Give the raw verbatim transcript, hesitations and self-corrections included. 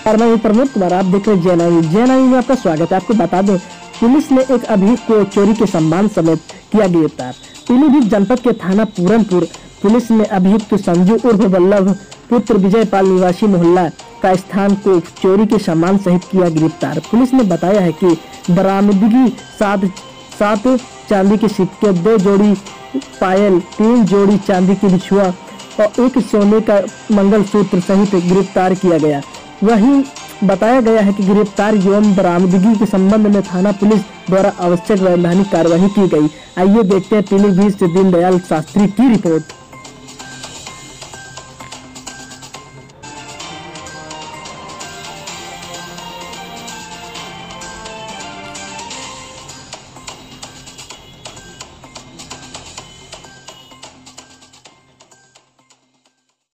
मैं प्रमोद कुमार, आप देख रहे हैं जैनावी जैनावी में आपका स्वागत है। आपको बता दें, पुलिस ने एक अभियुक्त को चोरी के सम्मान समेत किया गिरफ्तार। पीलीभीत जनपद के थाना पूरनपुर पुलिस ने अभियुक्त संजू उर्फ वल्लभ पुत्र विजयपाल निवासी मोहल्ला का स्थान को चोरी के सम्मान सहित किया गिरफ्तार। पुलिस ने बताया है कि बरामदगी सात सात चांदी के सिक्के, दो जोड़ी पायल, तीन जोड़ी चांदी की बिछुआ और एक सोने का मंगलसूत्र सहित गिरफ्तार किया गया। वहीं बताया गया है कि गिरफ्तार एवं बरामदगी के संबंध में थाना पुलिस द्वारा आवश्यक वैधानिक कार्रवाई की गई। आइए देखते हैं पीलीभीत से दीनदयाल शास्त्री की रिपोर्ट।